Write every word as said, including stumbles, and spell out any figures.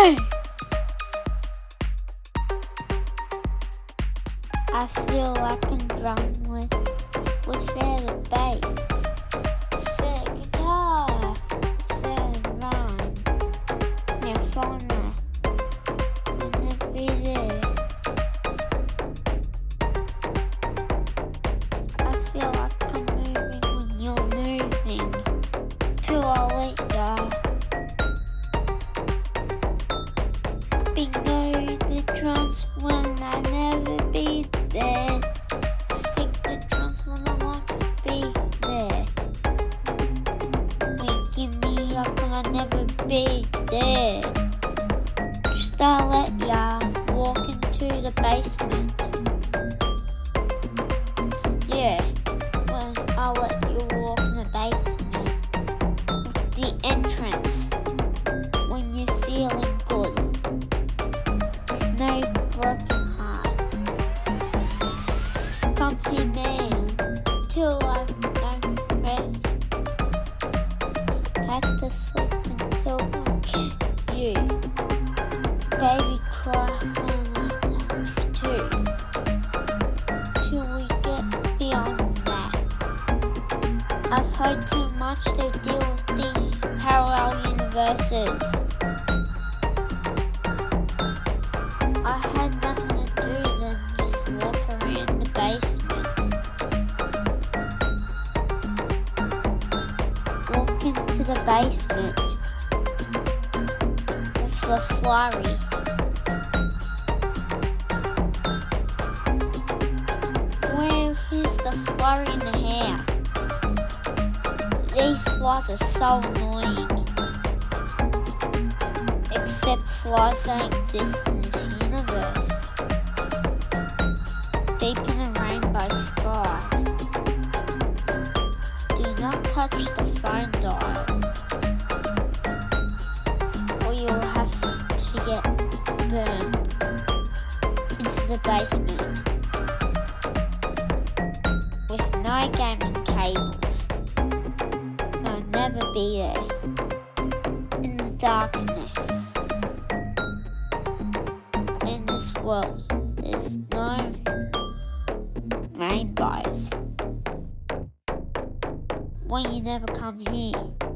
I feel like I'm drumless without a bass, without a guitar, without a rhyme. Now fauna will never be there. I feel like I'm moving when you're moving, till I let ya. Bingo the drums when I never be there. Stick the drums when I want to be there. Waking me up when I never be there. Just I'll let ya walk into the basement. Yeah, when I'll let you walk in the basement. With the entrance when you're feeling good. With no broken heart. Come here, man, till I don't rest. Have to sleep until I get you. Baby, cry when I want you to. Till we get beyond that. I've heard too much to deal with these parallel universes. I had nothing to do than just walk around the basement. Walk into the basement with the flurry. Where is the flurry in the hair? These flies are so annoying. Except flies don't exist in this universe. Deep in the rainbow skies. Do not touch the phone dial, or you'll have to get burned into the basement with no gaming cables. I'll never be there in the darkness. In this world, there's no rainbows. When you never come here.